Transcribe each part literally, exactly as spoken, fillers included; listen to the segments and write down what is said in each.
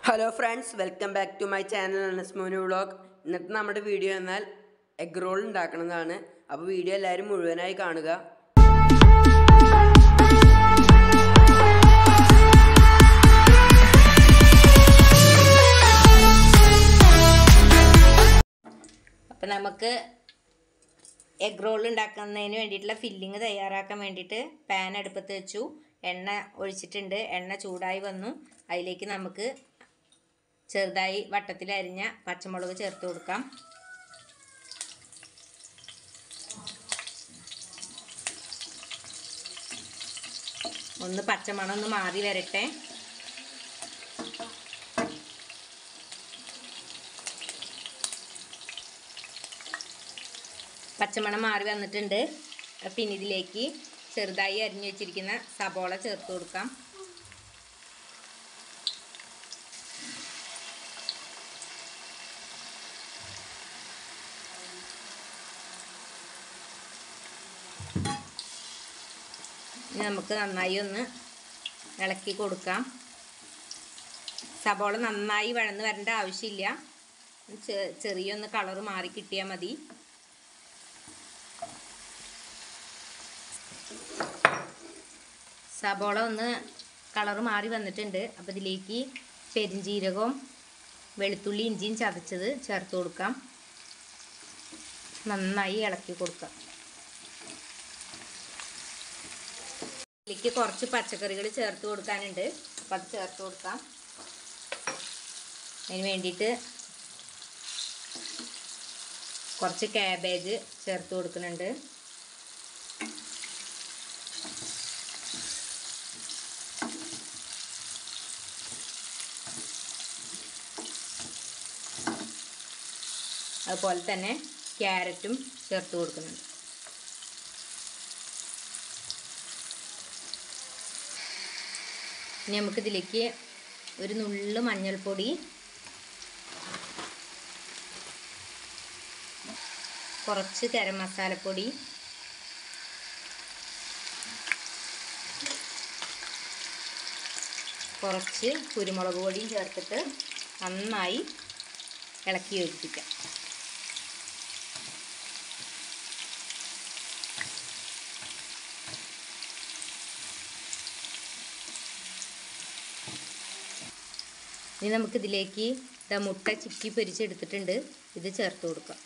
Hello friends, welcome back to my channel Anasmonu vlog. ഇന്നത്തെ നമ്മുടെ video എന്നാൽ egg role ഉണ്ടാക്കുന്നതാണ്. അപ്പോൾ വീഡിയോ എല്ലാവരും മുഴുവനായി കാണുക. അപ്പോൾ നമുക്ക് എഗ് റോൾ ഉണ്ടാക്കുന്നതിന് വേണ്ടിയിട്ടുള്ള ഫില്ലിങ് തയ്യാറാക്കാൻ വേണ്ടിയിട്ട് പാൻ അടുപ്പത്ത് വെച്ചു. എണ്ണ ഒഴിച്ചിട്ടുണ്ട്. എണ്ണ ചൂടായി വന്നു. അതിലേക്ക് നമുക്ക് ചെറുതായി വട്ടത്തിൽ അരിഞ്ഞ പച്ചമുളക് ചേർത്ത് കൊടുക്കാം. ഒന്ന് പച്ചമണം ഒന്ന് മാറി വരട്ടെ. പച്ചമണം മാറി വന്നിട്ടുണ്ട്. പിന്നെ ഇതിലേക്ക് ചെറുതായി അരിഞ്ഞു വെച്ചിരിക്കുന്ന സബോള ചേർത്ത് കൊടുക്കാം. ഇനി നമുക്ക് നന്നായി ഒന്ന് ഇളക്കി കൊടുക്കാം. സബോള നന്നായി വഴന്ന് വരേണ്ട ആവശ്യമില്ല. ചെറിയൊന്ന് കളറ് മാറി കിട്ടിയാൽ മതി. സബോള ഒന്ന് കളറ് മാറി വന്നിട്ടുണ്ട്. അപ്പോൾ ഇതിലേക്ക് പെരിഞ്ജീരകവും വെളുത്തുള്ളി ഇഞ്ചിയും ചതച്ചത് ചേർത്ത് കൊടുക്കാം. നന്നായി ഇളക്കി കൊടുക്കാം. ഇതിലേക്ക് കുറച്ച് പച്ചക്കറികൾ ചേർത്ത് കൊടുക്കാനുണ്ട്. അപ്പം അത് ചേർത്ത് കൊടുക്കാം. അതിന് വേണ്ടിയിട്ട് കുറച്ച് കാബേജ് ചേർത്ത് കൊടുക്കുന്നുണ്ട്. അതുപോലെ തന്നെ ക്യാരറ്റും ചേർത്ത് കൊടുക്കുന്നുണ്ട്. ഇനി നമുക്കിതിലേക്ക് ഒരു നുള്ളു മഞ്ഞൾപ്പൊടി, കുറച്ച് ഗരം മസാലപ്പൊടി, കുറച്ച് കുരുമുളക് പൊടിയും ചേർത്തിട്ട് നന്നായി ഇളക്കി യോജിപ്പിക്കാം. ഇനി നമുക്കിതിലേക്ക് ഇതാ മുട്ട ചിക്കി പൊരിച്ചെടുത്തിട്ടുണ്ട്. ഇത് ചേർത്ത് കൊടുക്കാം.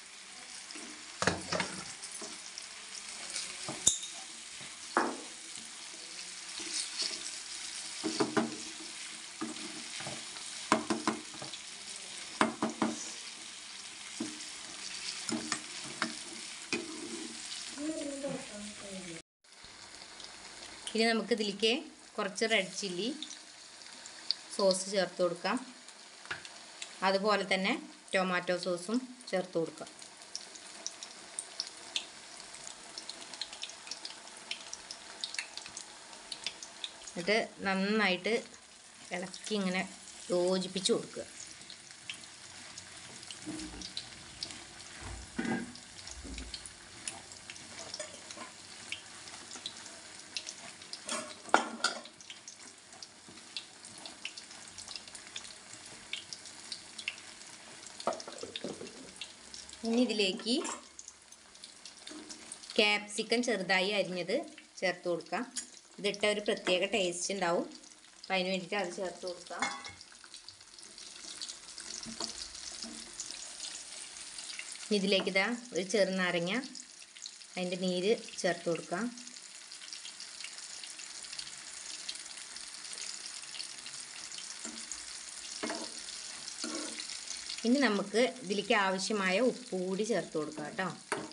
ഇനി നമുക്കിതിലേക്ക് കുറച്ച് റെഡ് ചില്ലി സോസ് ചേർത്ത് കൊടുക്കാം. അതുപോലെ തന്നെ ടൊമാറ്റോ സോസും ചേർത്ത് കൊടുക്കാം. എന്നിട്ട് നന്നായിട്ട് ഇളക്കി ഇങ്ങനെ യോജിപ്പിച്ച് കൊടുക്കുക. ഇനി ഇതിലേക്ക് ക്യാപ്സിക്കം ചെറുതായി അരിഞ്ഞത് ചേർത്ത് കൊടുക്കാം. ഇതിട്ട ഒരു പ്രത്യേക ടേസ്റ്റ് ഉണ്ടാവും. അപ്പം അതിന് വേണ്ടിയിട്ട് അത് ചേർത്ത് കൊടുക്കാം. ഇതിലേക്ക് ഇതാ ഒരു ചെറുനാരങ്ങ അതിൻ്റെ നീര് ചേർത്ത് കൊടുക്കാം. ഇനി നമുക്ക് ഇതിലേക്ക് ആവശ്യമായ ഉപ്പ് കൂടി ചേർത്ത് കൊടുക്കാം കേട്ടോ.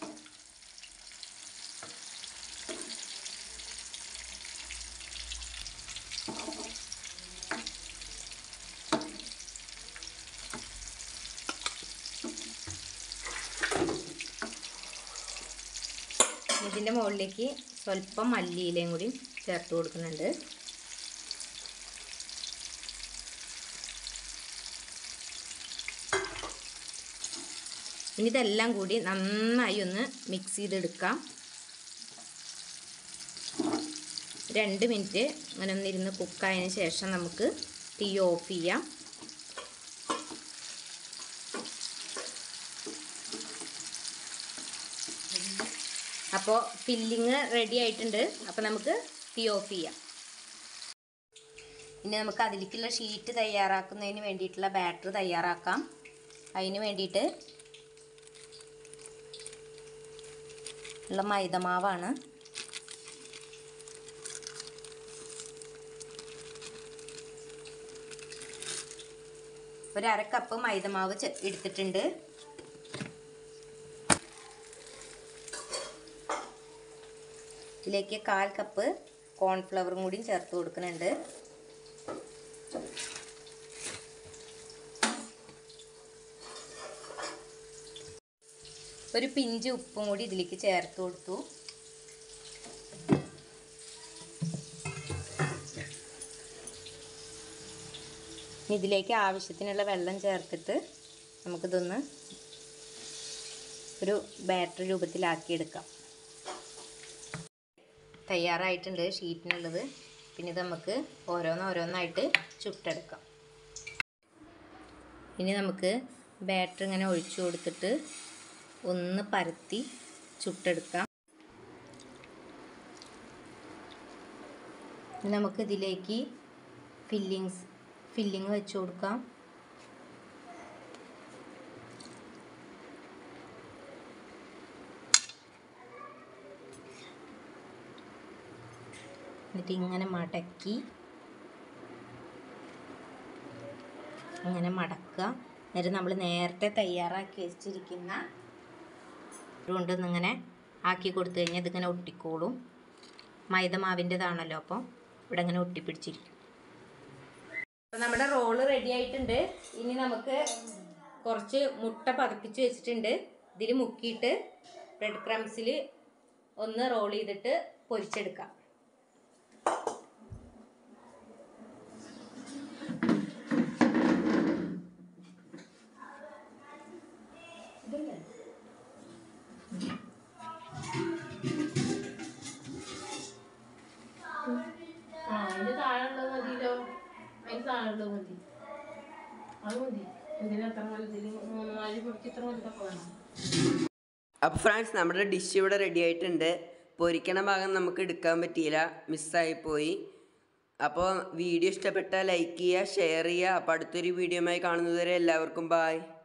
ഇതിൻ്റെ മുകളിലേക്ക് സ്വല്പം മല്ലിയിലയും കൂടി ചേർത്ത് കൊടുക്കുന്നുണ്ട്. ഇനി ഇതെല്ലാം കൂടി നന്നായി ഒന്ന് മിക്സ് ചെയ്തെടുക്കാം. രണ്ട് മിനിറ്റ് അങ്ങനെ ഒന്നിരുന്ന് കുക്കായതിന് ശേഷം നമുക്ക് തീ ഓഫ് ചെയ്യാം. അപ്പോൾ ഫില്ലിങ് റെഡി ആയിട്ടുണ്ട്. അപ്പോൾ നമുക്ക് തീ ഓഫ് ചെയ്യാം. ഇനി നമുക്ക് അതിലേക്കുള്ള ഷീറ്റ് തയ്യാറാക്കുന്നതിന് വേണ്ടിയിട്ടുള്ള ബാറ്റർ തയ്യാറാക്കാം. അതിന് വേണ്ടിയിട്ട് ഉള്ള മൈദമാവാണ്. ഒരു അര കപ്പ് മൈദമാവ് എടുത്തിട്ടുണ്ട്. ഇതിലേക്ക് കാൽ കപ്പ് കോൺഫ്ലവറും കൂടി ചേർത്ത് കൊടുക്കുന്നുണ്ട്. ഒരു പിഞ്ച് ഉപ്പും കൂടി ഇതിലേക്ക് ചേർത്ത് കൊടുത്തു. ഇതിലേക്ക് ആവശ്യത്തിനുള്ള വെള്ളം ചേർത്തിട്ട് നമുക്കിതൊന്ന് ഒരു ബാറ്റർ രൂപത്തിലാക്കിയെടുക്കാം. തയ്യാറായിട്ടുണ്ട് ഷീറ്റിനുള്ളത്. പിന്നെ ഇത് നമുക്ക് ഓരോന്നോരോന്നായിട്ട് ചുട്ടെടുക്കാം. ഇനി നമുക്ക് ബാറ്റർ ഇങ്ങനെ ഒഴിച്ചു കൊടുത്തിട്ട് ഒന്ന് പരത്തി ചുട്ടെടുക്കാം. നമുക്ക് ഇതിലേക്ക് ഫില്ലിങ്സ് ഫില്ലിങ് വെച്ച് കൊടുക്കാം. എന്നിട്ട് ഇങ്ങനെ മടക്കി ഇങ്ങനെ മടക്കുക. എന്നിട്ട് നമ്മൾ നേരത്തെ തയ്യാറാക്കി വെച്ചിരിക്കുന്ന കൊണ്ടൊന്ന് ഇങ്ങനെ ആക്കി കൊടുത്തു കഴിഞ്ഞാൽ ഇതിങ്ങനെ ഒട്ടിക്കോളും. മൈദമാവിൻ്റെതാണല്ലോ, അപ്പോൾ ഇവിടെ ഇങ്ങനെ ഒട്ടിപ്പിടിച്ചിരിക്കും. അപ്പോൾ നമ്മുടെ റോള് റെഡി ആയിട്ടുണ്ട്. ഇനി നമുക്ക് കുറച്ച് മുട്ട പതപ്പിച്ച് വെച്ചിട്ടുണ്ട്. ഇതിൽ മുക്കിയിട്ട് ബ്രെഡ് ക്രംസിൽ ഒന്ന് റോൾ ചെയ്തിട്ട് പൊരിച്ചെടുക്കാം. അപ്പോൾ ഫ്രണ്ട്സ്, നമ്മുടെ ഡിഷ് ഇവിടെ റെഡി ആയിട്ടുണ്ട്. പൊരിക്കണ ഭാഗം നമുക്ക് എടുക്കാൻ പറ്റിയില്ല, മിസ്സായിപ്പോയി. അപ്പോൾ വീഡിയോ ഇഷ്ടപ്പെട്ടാൽ ലൈക്ക് ചെയ്യുക, ഷെയർ ചെയ്യുക. അപ്പോൾ അടുത്തൊരു വീഡിയോയുമായി കാണുന്നതുവരെ എല്ലാവർക്കും ബായ്.